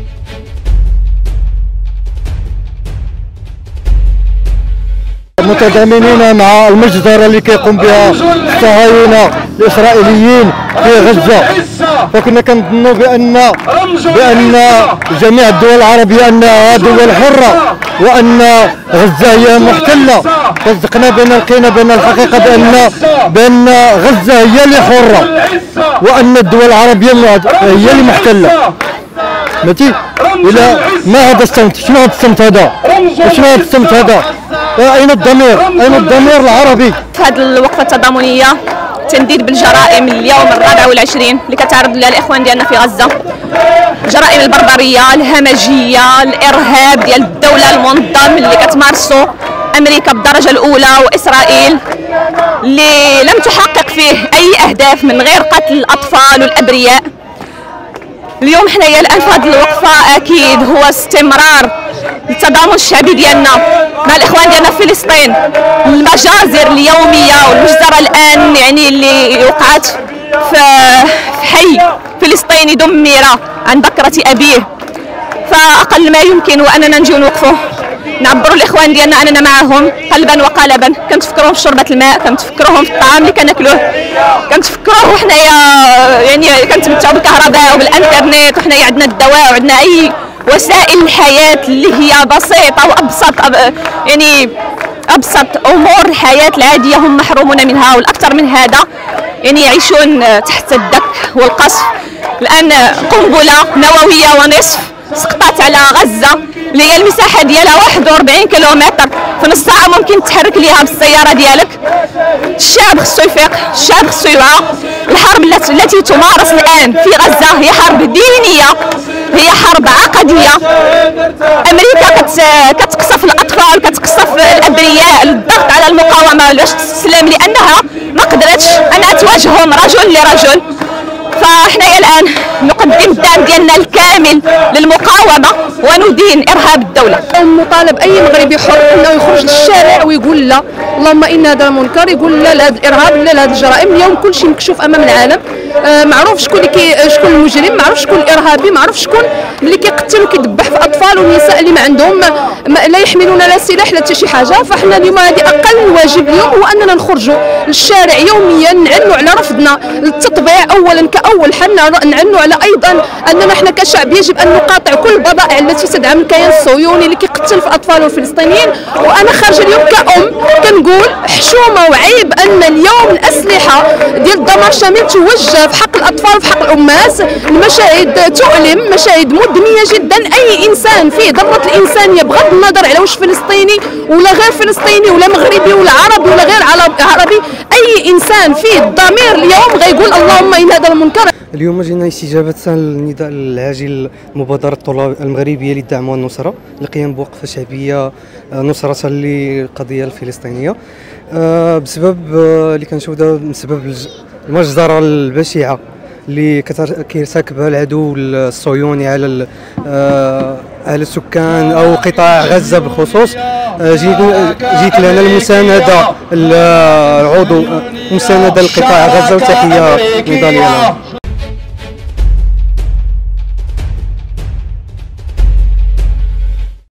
متضامنين مع المجزرة اللي كيقوم بها الصهاينة الإسرائيليين في غزة، وكنا كنظنوا بأن جميع الدول العربية أنها دول حرة وأن غزة هي محتلة. صدقنا بأن لقينا بأن الحقيقة بأن غزة هي اللي حرة وأن الدول العربية هي اللي محتلة. ماشي إلى ما هذا الصمت؟ شنو هذا الصمت هذا؟ شنو هذا الصمت هذا؟ أين الضمير؟ أين الضمير العربي؟ في هذه الوقفة التضامنية تنديد بالجرائم اليوم الرابع والعشرين اللي كتعرض لها الإخوان ديالنا في غزة، جرائم البربرية، الهمجية، الإرهاب ديال الدولة المنظم اللي كتمارسه أمريكا بالدرجة الأولى وإسرائيل، اللي لم تحقق فيه أي أهداف من غير قتل الأطفال والأبرياء. اليوم حنايا الآن في هذه الوقفة أكيد هو استمرار التضامن الشعبي ديالنا مع الإخوان ديالنا في فلسطين. المجازر اليومية والمجزرة الآن يعني اللي وقعت في حي فلسطيني دمر عن بكرة أبيه، فأقل ما يمكن وأننا نجيو نوقفوا نعبروا الإخوان ديالنا أننا معهم قلبا وقالبا. كنتفكروهم في شربة الماء، كنتفكروهم في الطعام اللي كناكلوه، كنتفكروه وحنايا يعني كنتمتعوا بالكهرباء وبالانترنت، وحنايا عندنا الدواء وعندنا أي وسائل الحياة اللي هي بسيطة وأبسط، يعني أبسط أمور الحياة العادية هم محرومون منها، والأكثر من هذا يعني يعيشون تحت الدك والقصف. الآن قنبلة نووية ونصف سقطت على غزة اللي هي المساحة ديالها 41 كيلومتر، في نص ساعة ممكن تحرك ليها بالسيارة ديالك. الشعب خصو يفيق، الشعب خصو يوعى. الحرب التي تمارس الآن في غزة هي حرب دينية، هي حرب عقدية. أمريكا كتقصف الأطفال، كتقصف الأبرياء، الضغط على المقاومة باش تستسلم لأنها ما قدرتش أنها تواجههم رجل لرجل. فاحنا الآن نقدم الدعم ديالنا الكامل للمقاومة وندين إرهاب الدولة. مطالب أي مغربي حر أنه يخرج للشارع ويقول لا اللهم إن هذا المنكر، يقول لا لهذا الإرهاب، لا لهذه الجرائم. اليوم كل شيء مكشوف أمام العالم، معروف شكون شكون المجرم، معروف شكون الإرهابي، معروف شكون اللي كيقتل وكيذبح في أطفال ونساء اللي ما عندهم لا يحملون لا سلاح لا حتى شي حاجة. فاحنا اليوم هذه أقل واجب اليوم هو أننا نخرجوا للشارع يوميا، نعنوا على رفضنا للتطبيع أولا كأول حل، نعنوا على أيضا أننا احنا كشعب يجب أن نقاطع كل البضائع التي تدعم الكيان الصهيوني اللي كيقتل في أطفال الفلسطينيين. وأنا خارجة اليوم كأم كنقول حشومة وعيب أن اليوم الأسلحة ديال الدمار الشامل توجه في حق الأطفال وفي حق الأمهات. المشاهد تؤلم، مشاهد مدمية جدا. أي إنسان فيه ذرة الإنسانية بغض النظر على واش فلسطيني ولا غير فلسطيني ولا مغربي ولا عربي ولا غير عربي، أي إنسان فيه الضمير اليوم غيقول اللهم إن هذا المنكر. اليوم جينا استجابة للنداء العاجل مبادرة الطلاب المغربية للدعم والنصرة للقيام بوقفة شعبية نصرة للقضية الفلسطينية، بسبب اللي كنشوف دابا بسبب المجزرة البشعة اللي كيرتكبها العدو الصهيوني على السكان او قطاع غزة بالخصوص. جيت لنا المساندة العضو مساندة لقطاع غزة وتحية نضالية لهم.